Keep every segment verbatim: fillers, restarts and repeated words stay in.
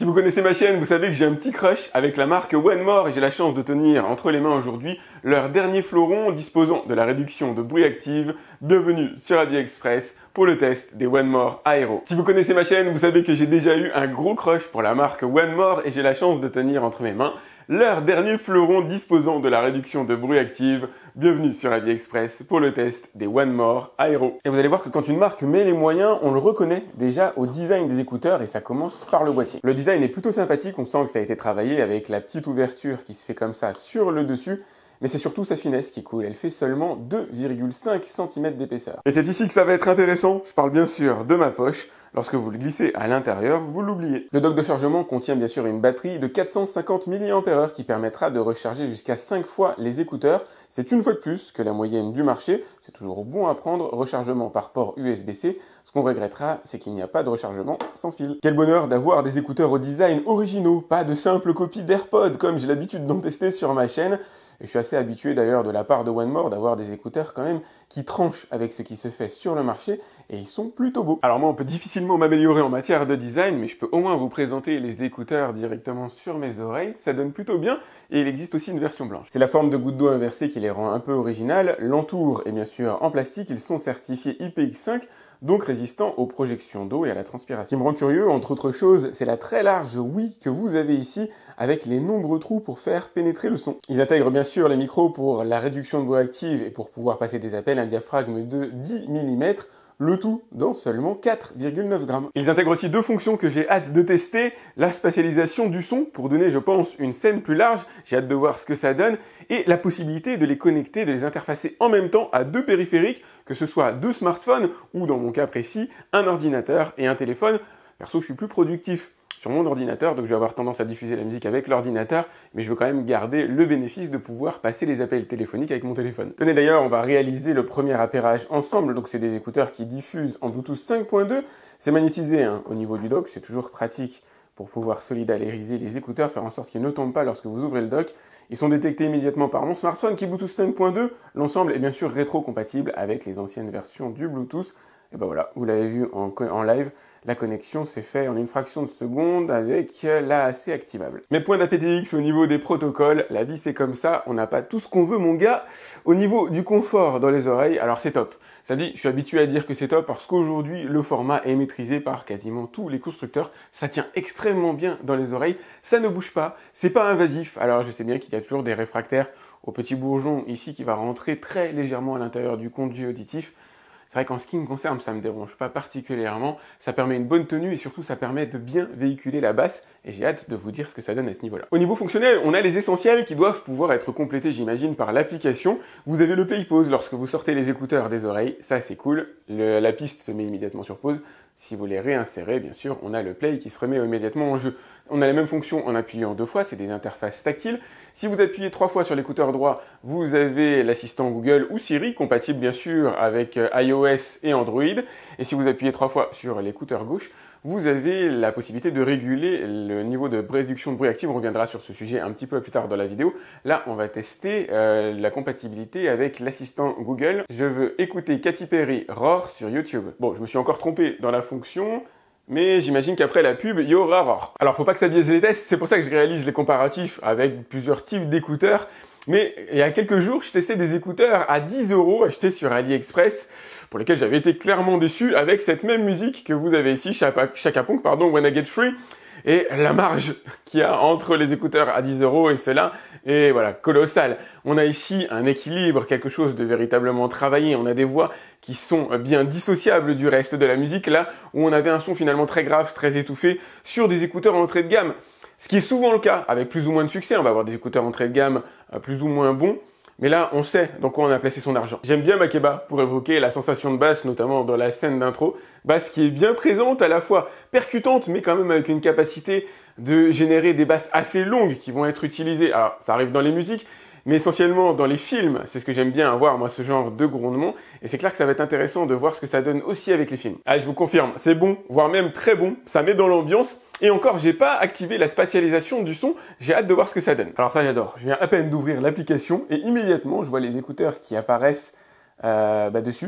vous connaissez ma chaîne, vous savez que j'ai un petit crush avec la marque One More et j'ai la chance de tenir entre les mains aujourd'hui leur dernier fleuron disposant de la réduction de bruit active. Bienvenue sur AliExpress pour le test des One More Aero. Si vous connaissez ma chaîne, vous savez que j'ai déjà eu un gros crush pour la marque One More et j'ai la chance de tenir entre mes mains leur dernier fleuron disposant de la réduction de bruit active. Bienvenue sur AliExpress pour le test des One More Aero. Et vous allez voir que quand une marque met les moyens, on le reconnaît déjà au design des écouteurs et ça commence par le boîtier. Le design est plutôt sympathique, on sent que ça a été travaillé avec la petite ouverture qui se fait comme ça sur le dessus. Mais c'est surtout sa finesse qui est cool, elle fait seulement deux virgule cinq centimètres d'épaisseur. Et c'est ici que ça va être intéressant, je parle bien sûr de ma poche. Lorsque vous le glissez à l'intérieur, vous l'oubliez. Le dock de chargement contient bien sûr une batterie de quatre cent cinquante milliampères-heure qui permettra de recharger jusqu'à cinq fois les écouteurs. C'est une fois de plus que la moyenne du marché. C'est toujours bon à prendre, rechargement par port U S B C. Ce qu'on regrettera, c'est qu'il n'y a pas de rechargement sans fil. Quel bonheur d'avoir des écouteurs au design originaux, pas de simples copies d'AirPods comme j'ai l'habitude d'en tester sur ma chaîne. Et je suis assez habitué d'ailleurs de la part de One More d'avoir des écouteurs quand même qui tranchent avec ce qui se fait sur le marché et ils sont plutôt beaux. Alors moi on peut difficilement m'améliorer en matière de design mais je peux au moins vous présenter les écouteurs directement sur mes oreilles, ça donne plutôt bien et il existe aussi une version blanche. C'est la forme de goutte d'eau inversée qui les rend un peu originales, l'entour est bien sûr en plastique, ils sont certifiés I P X cinq donc résistants aux projections d'eau et à la transpiration. Ce qui me rend curieux, entre autres choses, c'est la très large ouïe que vous avez ici, avec les nombreux trous pour faire pénétrer le son. Ils intègrent bien sûr les micros pour la réduction de bruit active et pour pouvoir passer des appels, un diaphragme de dix millimètres, le tout dans seulement quatre virgule neuf grammes. Ils intègrent aussi deux fonctions que j'ai hâte de tester, la spatialisation du son, pour donner, je pense, une scène plus large, j'ai hâte de voir ce que ça donne, et la possibilité de les connecter, de les interfacer en même temps à deux périphériques, que ce soit deux smartphones, ou dans mon cas précis, un ordinateur et un téléphone. Perso, je suis plus productif sur mon ordinateur, donc je vais avoir tendance à diffuser la musique avec l'ordinateur, mais je veux quand même garder le bénéfice de pouvoir passer les appels téléphoniques avec mon téléphone. Tenez d'ailleurs, on va réaliser le premier appairage ensemble, donc c'est des écouteurs qui diffusent en Bluetooth cinq point deux, c'est magnétisé hein, au niveau du dock, c'est toujours pratique pour pouvoir solidariser les écouteurs, faire en sorte qu'ils ne tombent pas lorsque vous ouvrez le dock. Ils sont détectés immédiatement par mon smartphone qui est Bluetooth cinq point deux, l'ensemble est bien sûr rétro-compatible avec les anciennes versions du Bluetooth. Et ben voilà, vous l'avez vu en, en live, la connexion s'est faite en une fraction de seconde avec la A C activable. Mes points d'A P T X au niveau des protocoles, la vie c'est comme ça, on n'a pas tout ce qu'on veut mon gars. Au niveau du confort dans les oreilles, alors c'est top. Ça dit, je suis habitué à dire que c'est top parce qu'aujourd'hui, le format est maîtrisé par quasiment tous les constructeurs. Ça tient extrêmement bien dans les oreilles, ça ne bouge pas, c'est pas invasif. Alors je sais bien qu'il y a toujours des réfractaires au petit bourgeon ici qui va rentrer très légèrement à l'intérieur du conduit auditif. C'est vrai qu'en ce qui me concerne, ça me dérange pas particulièrement, ça permet une bonne tenue et surtout ça permet de bien véhiculer la basse et j'ai hâte de vous dire ce que ça donne à ce niveau-là. Au niveau fonctionnel, on a les essentiels qui doivent pouvoir être complétés, j'imagine, par l'application. Vous avez le play pause lorsque vous sortez les écouteurs des oreilles, ça c'est cool, le, la piste se met immédiatement sur pause. Si vous les réinsérez, bien sûr, on a le play qui se remet immédiatement en jeu. On a la même fonction en appuyant deux fois, c'est des interfaces tactiles. Si vous appuyez trois fois sur l'écouteur droit, vous avez l'assistant Google ou Siri, compatible bien sûr avec iOS et Android. Et si vous appuyez trois fois sur l'écouteur gauche, vous avez la possibilité de réguler le niveau de réduction de bruit active. On reviendra sur ce sujet un petit peu plus tard dans la vidéo. Là, on va tester euh, la compatibilité avec l'assistant Google. Je veux écouter Katy Perry Roar sur YouTube. Bon, je me suis encore trompé dans la fonction, mais j'imagine qu'après la pub, il y aura Roar. Alors, faut pas que ça biaise les tests, c'est pour ça que je réalise les comparatifs avec plusieurs types d'écouteurs. Mais il y a quelques jours, je testais des écouteurs à dix euros achetés sur AliExpress, pour lesquels j'avais été clairement déçu avec cette même musique que vous avez ici, Chaka Ponk, pardon, When I Get Free, et la marge qu'il y a entre les écouteurs à dix euros et ceux-là est voilà, colossale. On a ici un équilibre, quelque chose de véritablement travaillé, on a des voix qui sont bien dissociables du reste de la musique, là où on avait un son finalement très grave, très étouffé, sur des écouteurs en entrée de gamme. Ce qui est souvent le cas, avec plus ou moins de succès, on va avoir des écouteurs entrée de gamme euh, plus ou moins bons, mais là, on sait dans quoi on a placé son argent. J'aime bien Makeba pour évoquer la sensation de basse, notamment dans la scène d'intro, basse qui est bien présente, à la fois percutante, mais quand même avec une capacité de générer des basses assez longues qui vont être utilisées. Alors, ça arrive dans les musiques, mais essentiellement dans les films, c'est ce que j'aime bien avoir, moi, ce genre de grondement, et c'est clair que ça va être intéressant de voir ce que ça donne aussi avec les films. Ah, je vous confirme, c'est bon, voire même très bon, ça met dans l'ambiance, et encore, j'ai pas activé la spatialisation du son, j'ai hâte de voir ce que ça donne. Alors ça, j'adore, je viens à peine d'ouvrir l'application, et immédiatement, je vois les écouteurs qui apparaissent euh, bah, dessus,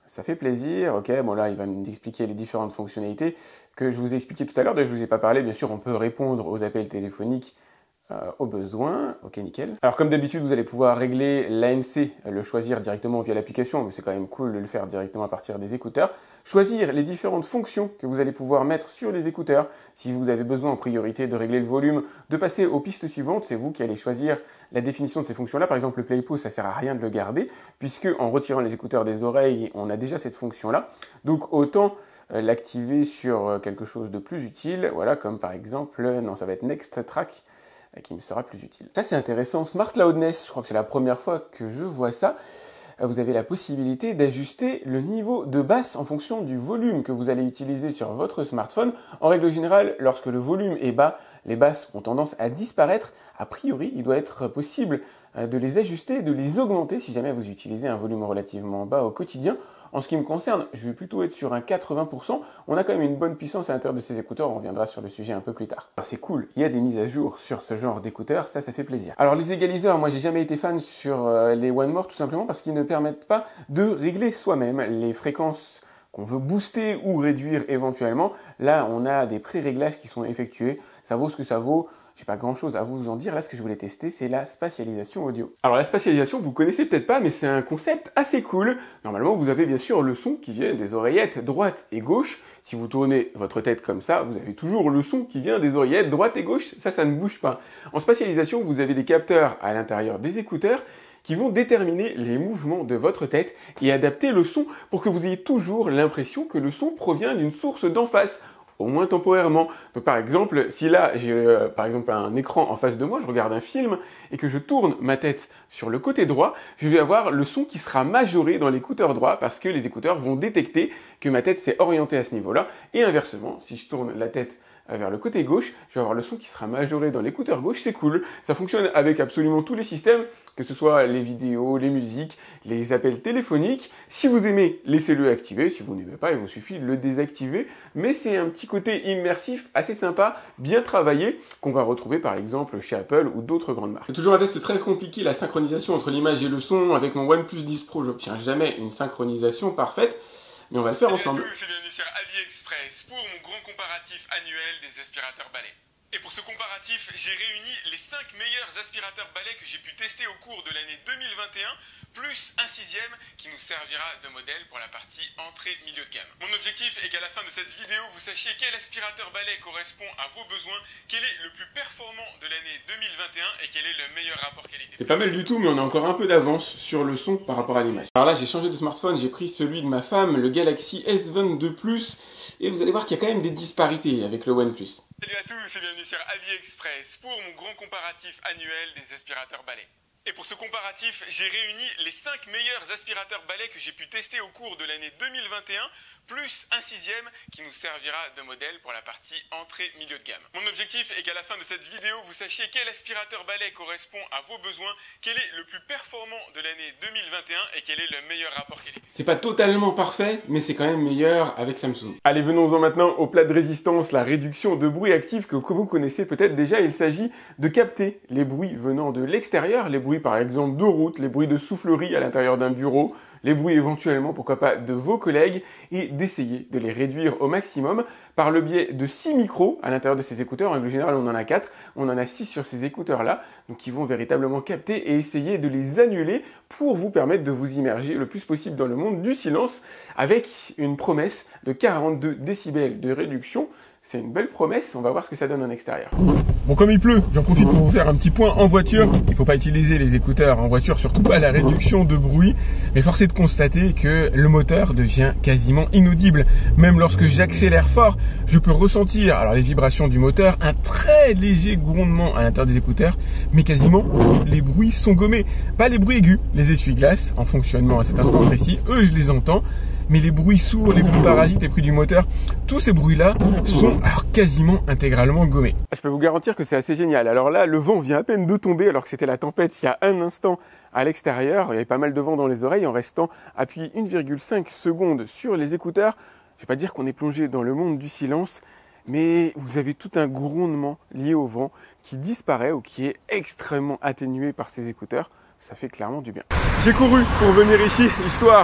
Ça fait plaisir, ok, bon là il va m'expliquer les différentes fonctionnalités que je vous ai expliquées tout à l'heure, je ne vous ai pas parlé, bien sûr on peut répondre aux appels téléphoniques euh, au besoin, ok nickel. Alors comme d'habitude vous allez pouvoir régler l'A N C, le choisir directement via l'application, mais c'est quand même cool de le faire directement à partir des écouteurs. Choisir les différentes fonctions que vous allez pouvoir mettre sur les écouteurs, si vous avez besoin en priorité de régler le volume, de passer aux pistes suivantes, c'est vous qui allez choisir la définition de ces fonctions-là. Par exemple le play pause, ça sert à rien de le garder, puisque en retirant les écouteurs des oreilles, on a déjà cette fonction-là. Donc autant euh, l'activer sur euh, quelque chose de plus utile, voilà, comme par exemple, non ça va être Next Track, qui me sera plus utile. Ça c'est intéressant, Smart Loudness, je crois que c'est la première fois que je vois ça. Vous avez la possibilité d'ajuster le niveau de basse en fonction du volume que vous allez utiliser sur votre smartphone. En règle générale, lorsque le volume est bas, les basses ont tendance à disparaître. A priori, il doit être possible de les ajuster, de les augmenter si jamais vous utilisez un volume relativement bas au quotidien. En ce qui me concerne, je vais plutôt être sur un quatre-vingts pour cent. On a quand même une bonne puissance à l'intérieur de ces écouteurs. On reviendra sur le sujet un peu plus tard. Alors c'est cool, il y a des mises à jour sur ce genre d'écouteurs. Ça, ça fait plaisir. Alors les égaliseurs, moi j'ai jamais été fan sur euh, les One More tout simplement parce qu'ils ne permettent pas de régler soi-même les fréquences qu'on veut booster ou réduire éventuellement. Là, on a des pré-réglages qui sont effectués. Ça vaut ce que ça vaut. J'ai pas grand chose à vous en dire. Là, ce que je voulais tester, c'est la spatialisation audio. Alors, la spatialisation, vous connaissez peut-être pas, mais c'est un concept assez cool. Normalement, vous avez bien sûr le son qui vient des oreillettes droite et gauche. Si vous tournez votre tête comme ça, vous avez toujours le son qui vient des oreillettes droite et gauche. Ça, ça ne bouge pas. En spatialisation, vous avez des capteurs à l'intérieur des écouteurs qui vont déterminer les mouvements de votre tête et adapter le son pour que vous ayez toujours l'impression que le son provient d'une source d'en face, au moins temporairement. Donc par exemple, si là j'ai euh, par exemple un écran en face de moi, je regarde un film et que je tourne ma tête sur le côté droit, je vais avoir le son qui sera majoré dans l'écouteur droit parce que les écouteurs vont détecter que ma tête s'est orientée à ce niveau-là. Et inversement, si je tourne la tête vers le côté gauche, je vais avoir le son qui sera majoré dans l'écouteur gauche, c'est cool. Ça fonctionne avec absolument tous les systèmes, que ce soit les vidéos, les musiques, les appels téléphoniques. Si vous aimez, laissez-le activer. Si vous n'aimez pas, il vous suffit de le désactiver. Mais c'est un petit côté immersif assez sympa, bien travaillé, qu'on va retrouver par exemple chez Apple ou d'autres grandes marques. C'est toujours un test très compliqué, la synchronisation entre l'image et le son. Avec mon OnePlus dix Pro, j'obtiens jamais une synchronisation parfaite, mais on va le faire ensemble. Salut à tous et bienvenue sur AliExpress pour mon grand comparatif annuel des aspirateurs balais. Et pour ce comparatif, j'ai réuni les cinq meilleurs aspirateurs balais que j'ai pu tester au cours de l'année deux mille vingt et un, plus un sixième qui nous servira de modèle pour la partie entrée milieu de gamme. Mon objectif est qu'à la fin de cette vidéo, vous sachiez quel aspirateur balai correspond à vos besoins, quel est le plus performant de l'année deux mille vingt et un et quel est le meilleur rapport qualité. C'est pas mal du tout, mais on a encore un peu d'avance sur le son par rapport à l'image. Alors là, j'ai changé de smartphone, j'ai pris celui de ma femme, le Galaxy S vingt-deux plus, et vous allez voir qu'il y a quand même des disparités avec le OnePlus. Salut à tous et bienvenue sur AliExpress pour mon grand comparatif annuel des aspirateurs balais. Et pour ce comparatif, j'ai réuni les cinq meilleurs aspirateurs balais que j'ai pu tester au cours de l'année deux mille vingt et un, plus un sixième qui nous servira de modèle pour la partie entrée milieu de gamme. Mon objectif est qu'à la fin de cette vidéo, vous sachiez quel aspirateur balai correspond à vos besoins, quel est le plus performant de l'année deux mille vingt et un et quel est le meilleur rapport qualité. C'est pas totalement parfait, mais c'est quand même meilleur avec Samsung. Allez, venons-en maintenant au plat de résistance, la réduction de bruit actif que, que vous connaissez peut-être déjà. Il s'agit de capter les bruits venant de l'extérieur, les bruits par exemple de route, les bruits de soufflerie à l'intérieur d'un bureau, les bruits éventuellement, pourquoi pas, de vos collègues, et d'essayer de les réduire au maximum par le biais de six micros à l'intérieur de ces écouteurs. En règle générale, on en a quatre, on en a six sur ces écouteurs-là, donc qui vont véritablement capter et essayer de les annuler pour vous permettre de vous immerger le plus possible dans le monde du silence avec une promesse de quarante-deux décibels de réduction. C'est une belle promesse, on va voir ce que ça donne en extérieur. Bon, comme il pleut, j'en profite pour vous faire un petit point en voiture. Il ne faut pas utiliser les écouteurs en voiture, surtout pas la réduction de bruit. Mais force est de constater que le moteur devient quasiment inaudible. Même lorsque j'accélère fort, je peux ressentir alors les vibrations du moteur, un très léger grondement à l'intérieur des écouteurs, mais quasiment tous les bruits sont gommés. Pas les bruits aigus, les essuie-glaces en fonctionnement à cet instant précis, eux je les entends. Mais les bruits sourds, les bruits parasites, les bruits du moteur, tous ces bruits-là sont alors quasiment intégralement gommés. Je peux vous garantir que c'est assez génial. Alors là, le vent vient à peine de tomber alors que c'était la tempête il y a un instant à l'extérieur. Il y avait pas mal de vent dans les oreilles en restant appuyé une virgule cinq secondes sur les écouteurs. Je ne vais pas dire qu'on est plongé dans le monde du silence, mais vous avez tout un grondement lié au vent qui disparaît ou qui est extrêmement atténué par ces écouteurs. Ça fait clairement du bien. J'ai couru pour venir ici, histoire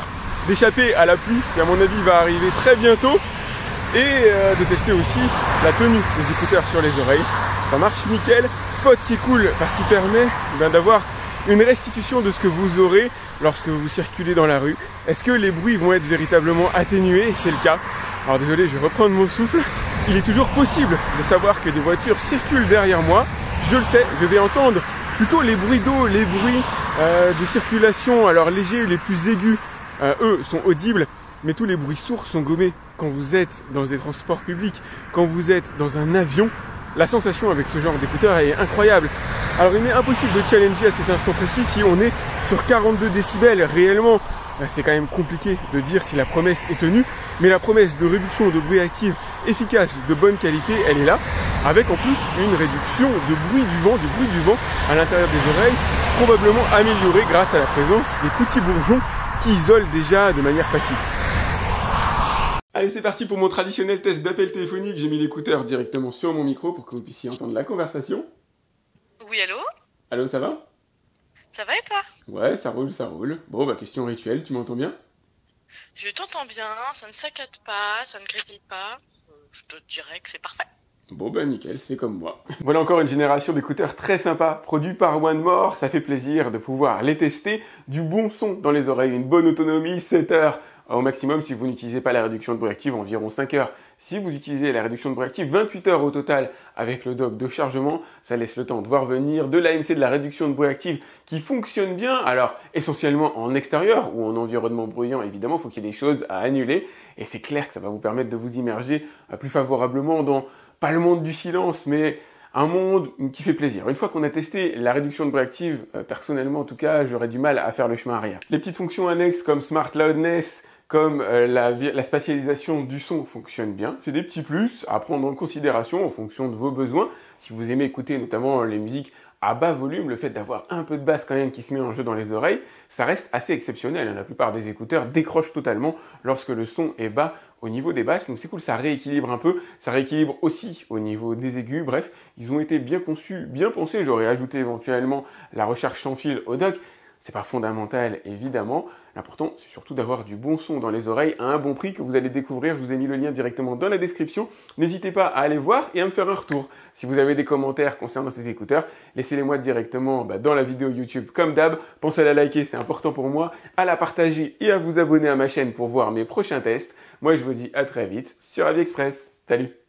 d'échapper à la pluie qui à mon avis va arriver très bientôt et euh, de tester aussi la tenue des écouteurs sur les oreilles. Ça marche nickel, spot qui est cool parce qu'il permet ben, d'avoir une restitution de ce que vous aurez lorsque vous circulez dans la rue. Est-ce que les bruits vont être véritablement atténués? C'est le cas. Alors désolé, je vais reprendre mon souffle. Il est toujours possible de savoir que des voitures circulent derrière moi. Je le sais, je vais entendre plutôt les bruits d'eau, les bruits euh, de circulation, alors légers, les plus aigus, euh, eux, sont audibles, mais tous les bruits sourds sont gommés. Quand vous êtes dans des transports publics, quand vous êtes dans un avion, la sensation avec ce genre d'écouteurs est incroyable. Alors il m'est impossible de challenger à cet instant précis si on est sur quarante-deux décibels réellement. C'est quand même compliqué de dire si la promesse est tenue, mais la promesse de réduction de bruit actif efficace, de bonne qualité, elle est là, avec en plus une réduction de bruit du vent, du bruit du vent à l'intérieur des oreilles, probablement améliorée grâce à la présence des petits bourgeons qui isolent déjà de manière passive. Allez, c'est parti pour mon traditionnel test d'appel téléphonique. J'ai mis l'écouteur directement sur mon micro pour que vous puissiez entendre la conversation. Oui, allô? Allô, ça va? Ça va et toi? Ouais, ça roule, ça roule. Bon, bah, question rituelle, tu m'entends bien? Je t'entends bien, ça ne saccade pas, ça ne grésille pas. Euh, je te dirais que c'est parfait. Bon bah nickel, c'est comme moi. Voilà encore une génération d'écouteurs très sympa, produits par One More. Ça fait plaisir de pouvoir les tester. Du bon son dans les oreilles, une bonne autonomie, sept heures au maximum si vous n'utilisez pas la réduction de bruit active, environ cinq heures. Si vous utilisez la réduction de bruit active, vingt-huit heures au total avec le dock de chargement. Ça laisse le temps de voir venir de l'A N C de la réduction de bruit active qui fonctionne bien. Alors essentiellement en extérieur ou en environnement bruyant, évidemment, il faut qu'il y ait des choses à annuler. Et c'est clair que ça va vous permettre de vous immerger plus favorablement dans, pas le monde du silence, mais un monde qui fait plaisir. Une fois qu'on a testé la réduction de bruit active, euh, personnellement en tout cas, j'aurais du mal à faire le chemin arrière. Les petites fonctions annexes comme Smart Loudness, comme euh, la, la spatialisation du son fonctionnent bien. C'est des petits plus à prendre en considération en fonction de vos besoins. Si vous aimez écouter notamment les musiques à bas volume, le fait d'avoir un peu de basse quand même qui se met en jeu dans les oreilles, ça reste assez exceptionnel. La plupart des écouteurs décrochent totalement lorsque le son est bas au niveau des basses, donc c'est cool, ça rééquilibre un peu, ça rééquilibre aussi au niveau des aigus, bref, ils ont été bien conçus, bien pensés. J'aurais ajouté éventuellement la recharge sans fil au dock. C'est pas fondamental, évidemment. L'important, c'est surtout d'avoir du bon son dans les oreilles à un bon prix que vous allez découvrir. Je vous ai mis le lien directement dans la description. N'hésitez pas à aller voir et à me faire un retour. Si vous avez des commentaires concernant ces écouteurs, laissez-les moi directement bah, dans la vidéo YouTube comme d'hab. Pensez à la liker, c'est important pour moi, à la partager et à vous abonner à ma chaîne pour voir mes prochains tests. Moi, je vous dis à très vite sur AviExpress. Salut!